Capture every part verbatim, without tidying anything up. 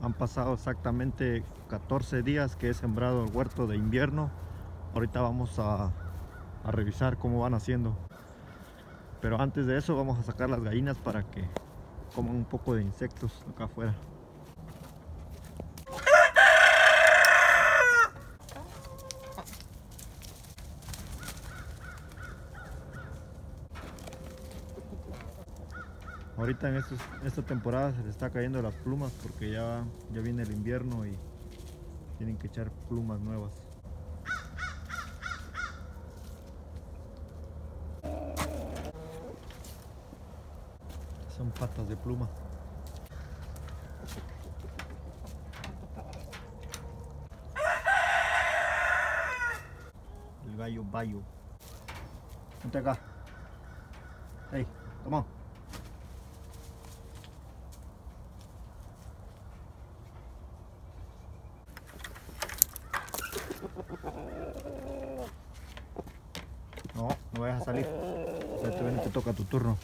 Han pasado exactamente catorce días que he sembrado el huerto de invierno. Ahorita vamos a, a revisar cómo van haciendo. Pero antes de eso vamos a sacar las gallinas para que coman un poco de insectos acá afuera. Ahorita en estos, esta temporada se les está cayendo las plumas porque ya, ya viene el invierno y tienen que echar plumas nuevas. Son patas de pluma. El gallo bayo. Vente acá. Hey, toma. No, no vayas a salir. Te, ven, te toca tu turno.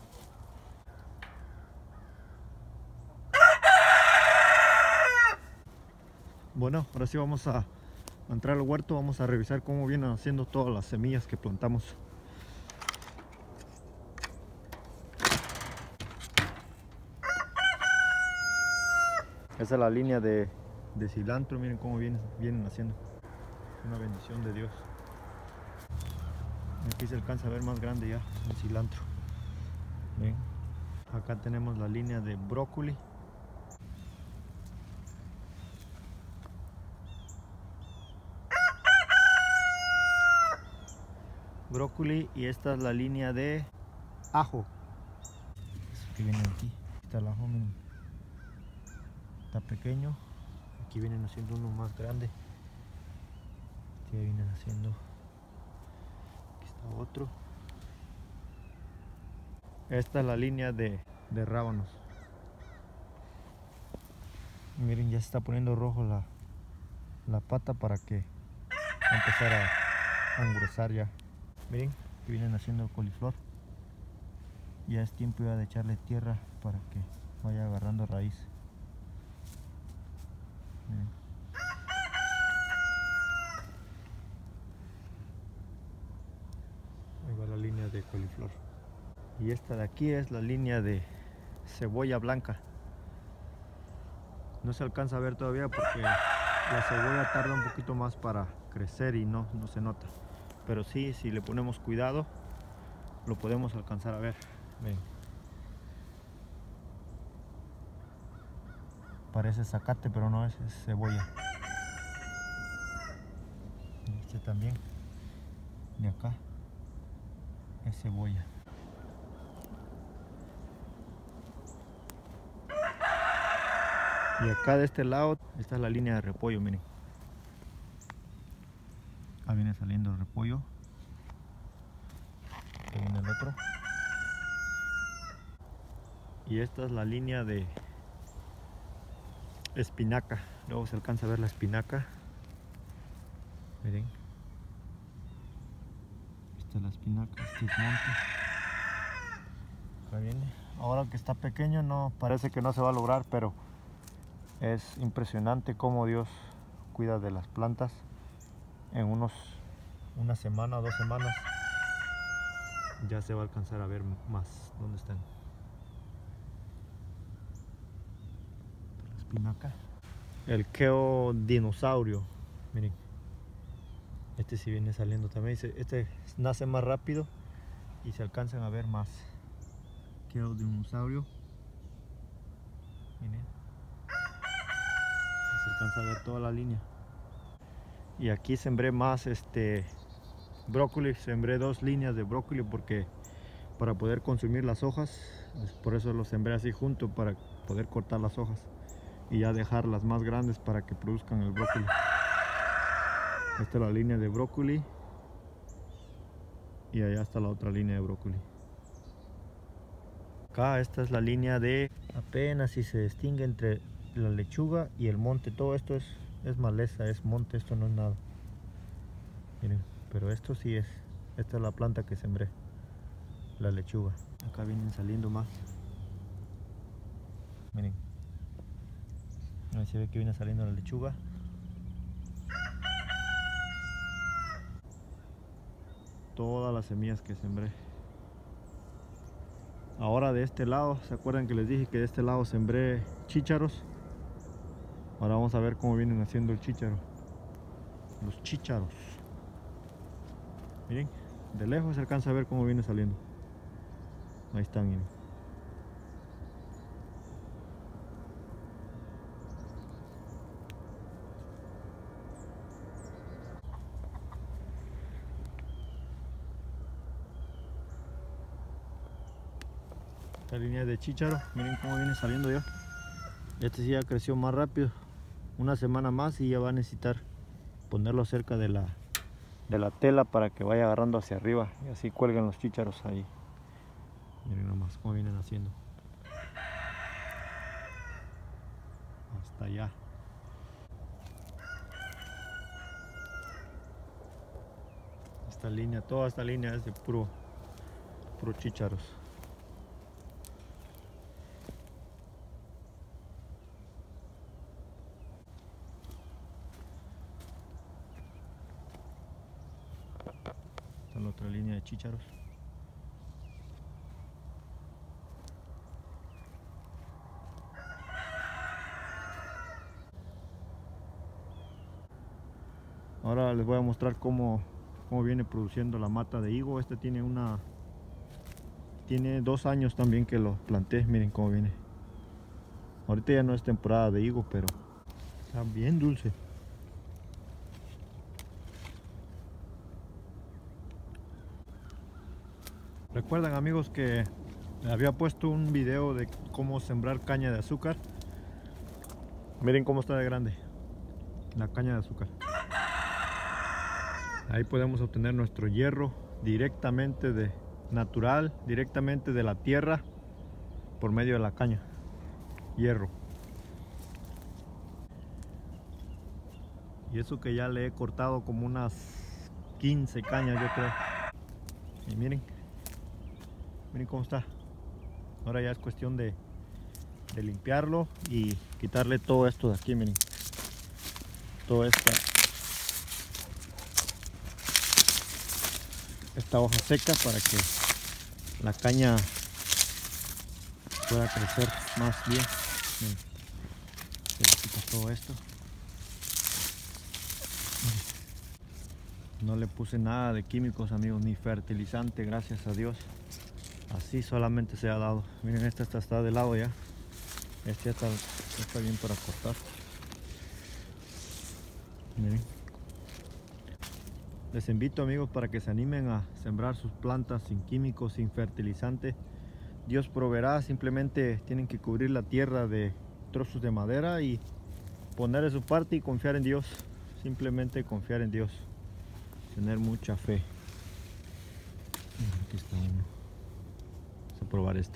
Bueno, ahora sí vamos a entrar al huerto. Vamos a revisar cómo vienen haciendo todas las semillas que plantamos. Esa es la línea de, de cilantro. Miren cómo vienen, vienen haciendo. Una bendición de Dios. Aquí se alcanza a ver más grande ya el cilantro. ¿Ven? Acá tenemos la línea de brócoli. Brócoli, y esta es la línea de ajo. Eso que viene aquí. Está el ajo, miren. Está pequeño. Aquí vienen haciendo uno más grande. Aquí vienen haciendo. Aquí está otro. Esta es la línea de, de rábanos. Miren, ya se está poniendo rojo la, la pata para que va a empezar a, a engrosar ya. Miren, que vienen haciendo coliflor. Ya es tiempo ya de echarle tierra para que vaya agarrando raíz. Miren. Ahí va la línea de coliflor. Y esta de aquí es la línea de cebolla blanca. No se alcanza a ver todavía porque la cebolla tarda un poquito más para crecer y no, no se nota. Pero sí, si le ponemos cuidado, lo podemos alcanzar a ver. Ven. Parece zacate, pero no es, es cebolla. Este también, de acá, es cebolla. Y acá de este lado, esta es la línea de repollo, miren. Acá viene saliendo el repollo. Aquí viene el otro. Y esta es la línea de espinaca. Luego se alcanza a ver la espinaca. Miren. Esta es la espinaca, este es monte. Acá viene. Ahora que está pequeño, no parece que no se va a lograr, pero es impresionante cómo Dios cuida de las plantas. En unos una semana o dos semanas ya se va a alcanzar a ver más dónde están. La espinaca. El queo dinosaurio. Miren. Este sí viene saliendo también. Este nace más rápido y se alcanzan a ver más. Queo dinosaurio. Miren. Se alcanza a ver toda la línea. Y aquí sembré más este brócoli. Sembré dos líneas de brócoli porque para poder consumir las hojas. Por eso lo sembré así junto, para poder cortar las hojas y ya dejar las más grandes para que produzcan el brócoli. Esta es la línea de brócoli y allá está la otra línea de brócoli. Acá esta es la línea de, apenas si se distingue entre la lechuga y el monte. Todo esto es, es maleza, es monte, esto no es nada. Miren, pero esto sí es, esta es la planta que sembré, la lechuga. Acá vienen saliendo más. Miren, Ahí se ve que viene saliendo la lechuga. Todas las semillas que sembré. Ahora de este lado, ¿se acuerdan que les dije que de este lado sembré chícharos? Ahora vamos a ver cómo vienen haciendo el chícharo. Los chícharos. Miren, de lejos se alcanza a ver cómo viene saliendo. Ahí están, miren. Esta línea de chícharo, miren cómo viene saliendo ya. Este sí ya creció más rápido. Una semana más y ya va a necesitar ponerlo cerca de la, de la tela para que vaya agarrando hacia arriba y así cuelgan los chícharos ahí. Miren nomás cómo vienen haciendo. Hasta allá. Esta línea, toda esta línea es de puro, puro chícharos. Esta es la otra línea de chícharos. Ahora les voy a mostrar cómo, cómo viene produciendo la mata de higo. Este tiene una tiene dos años también que lo planté. Miren cómo viene. Ahorita ya no es temporada de higo, pero está bien dulce. Recuerdan, amigos, que había puesto un video de cómo sembrar caña de azúcar. Miren cómo está de grande la caña de azúcar. Ahí podemos obtener nuestro hierro directamente de natural, directamente de la tierra por medio de la caña. Hierro. Y eso que ya le he cortado como unas quince cañas, yo creo. Y miren, miren cómo está. Ahora ya es cuestión de, de limpiarlo y quitarle todo esto de aquí, miren. Todo esto. Esta hoja seca para que la caña pueda crecer más bien. Miren, se le quita todo esto. No le puse nada de químicos, amigos, ni fertilizante, gracias a Dios. Así solamente se ha dado. Miren, esta está, está de lado ya. Este ya está, ya está bien para cortar. Miren. Les invito, amigos, para que se animen a sembrar sus plantas sin químicos, sin fertilizante. Dios proveerá, simplemente tienen que cubrir la tierra de trozos de madera y poner de su parte y confiar en Dios. Simplemente confiar en Dios. Tener mucha fe. Aquí está uno. Vamos a probar este.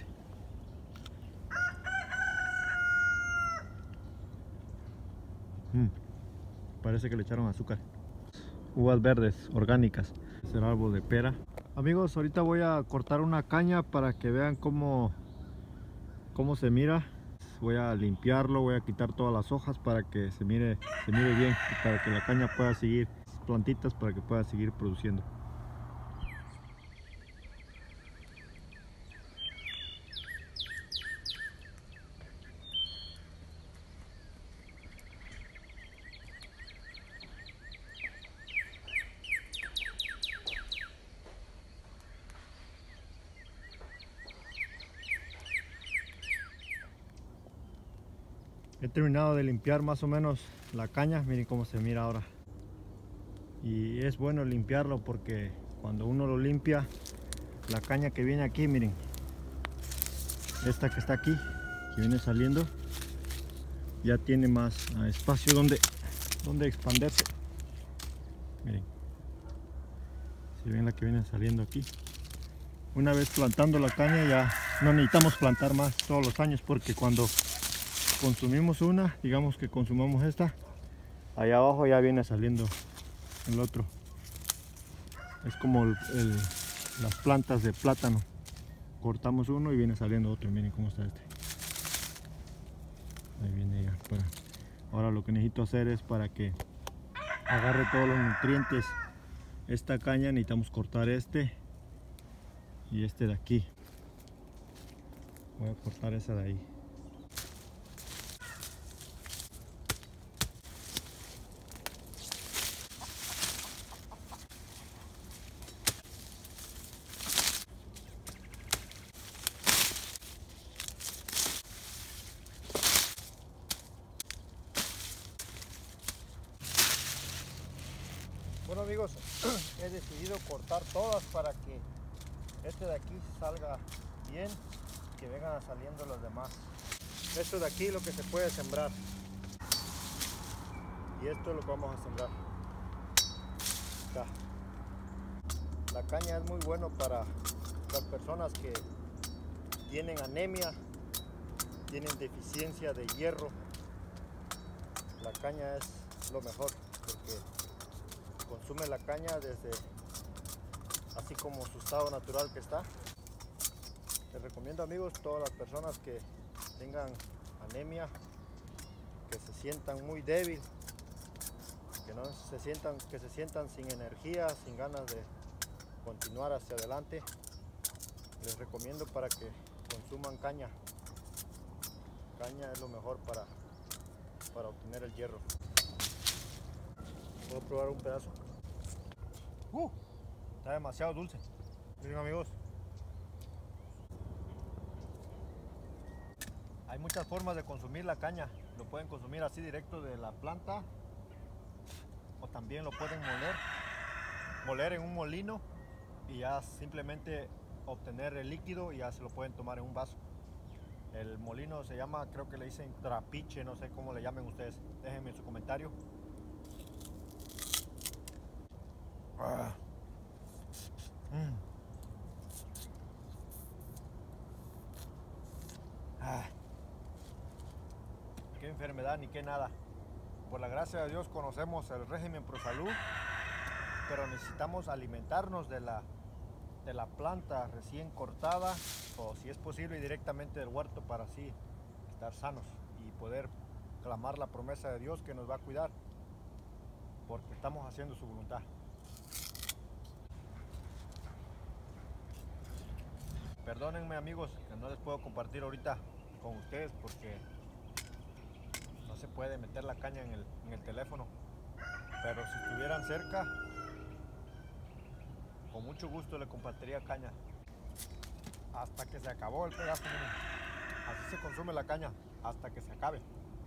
Mm, parece que le echaron azúcar. Uvas verdes orgánicas. Es el árbol de pera. Amigos, ahorita voy a cortar una caña para que vean cómo, cómo se mira. Voy a limpiarlo, voy a quitar todas las hojas para que se mire, se mire bien y para que la caña pueda seguir, plantitas para que pueda seguir produciendo. He terminado de limpiar más o menos la caña, miren cómo se mira ahora. Y es bueno limpiarlo porque cuando uno lo limpia, la caña que viene aquí, miren, esta que está aquí, que viene saliendo, ya tiene más uh, espacio donde, donde expandirse. Miren, si ven la que viene saliendo aquí. Una vez plantando la caña ya no necesitamos plantar más todos los años, porque cuando consumimos una, digamos que consumamos esta, allá abajo ya viene saliendo el otro. Es como el, el, las plantas de plátano, cortamos uno y viene saliendo otro. Miren cómo está este, ahí viene ya para Ahora lo que necesito hacer es, para que agarre todos los nutrientes esta caña, necesitamos cortar este y este de aquí. Voy a cortar esa de ahí. Bueno amigos, he decidido cortar todas para que este de aquí salga bien, que vengan saliendo los demás. Esto de aquí es lo que se puede sembrar y esto es lo que vamos a sembrar. Acá. La caña es muy bueno para las personas que tienen anemia, tienen deficiencia de hierro. La caña es lo mejor porque consume la caña desde así como su estado natural que está. Les recomiendo amigos, todas las personas que tengan anemia, que se sientan muy débil, que no se sientan, que se sientan sin energía, sin ganas de continuar hacia adelante, les recomiendo para que consuman caña. Caña es lo mejor para, para obtener el hierro. Voy a probar un pedazo. Uh, está demasiado dulce. Miren amigos, hay muchas formas de consumir la caña. Lo pueden consumir así directo de la planta, o también lo pueden moler, moler en un molino y ya simplemente obtener el líquido y ya se lo pueden tomar en un vaso. El molino se llama, creo que le dicen trapiche, no sé cómo le llamen ustedes. Déjenme en su comentario. Ah. Mm. Ah. Qué enfermedad ni qué nada. Por la gracia de Dios conocemos el régimen ProSalud, pero necesitamos alimentarnos de la, de la planta recién cortada, o si es posible directamente del huerto, para así estar sanos y poder clamar la promesa de Dios que nos va a cuidar, porque estamos haciendo su voluntad. Perdónenme amigos que no les puedo compartir ahorita con ustedes porque no se puede meter la caña en el, en el teléfono, pero si estuvieran cerca, con mucho gusto le compartiría caña. Hasta que se acabó el pedazo, miren. Así se consume la caña, hasta que se acabe.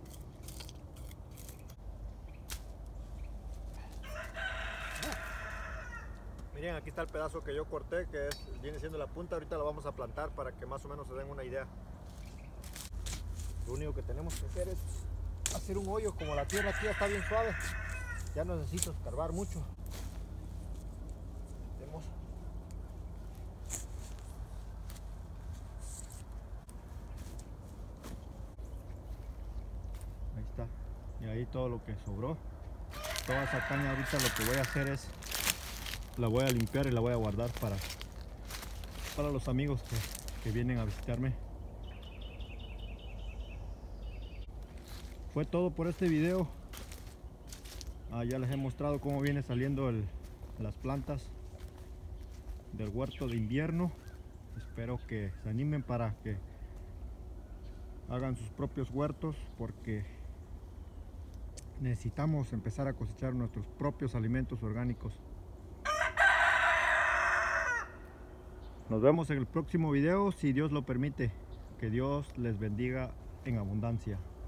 Miren, aquí está el pedazo que yo corté, que es, viene siendo la punta. Ahorita la vamos a plantar para que más o menos se den una idea. Lo único que tenemos que hacer es hacer un hoyo. Como la tierra aquí ya está bien suave, ya no necesito escarbar mucho. Tenemos ahí está, y ahí todo lo que sobró, toda esa caña. Ahorita lo que voy a hacer es, la voy a limpiar y la voy a guardar para, para los amigos que, que vienen a visitarme. Fue todo por este video. Ah, ya les he mostrado cómo viene saliendo el, las plantas del huerto de invierno. Espero que se animen para que hagan sus propios huertos, porque necesitamos empezar a cosechar nuestros propios alimentos orgánicos. Nos vemos en el próximo video, si Dios lo permite. Que Dios les bendiga en abundancia.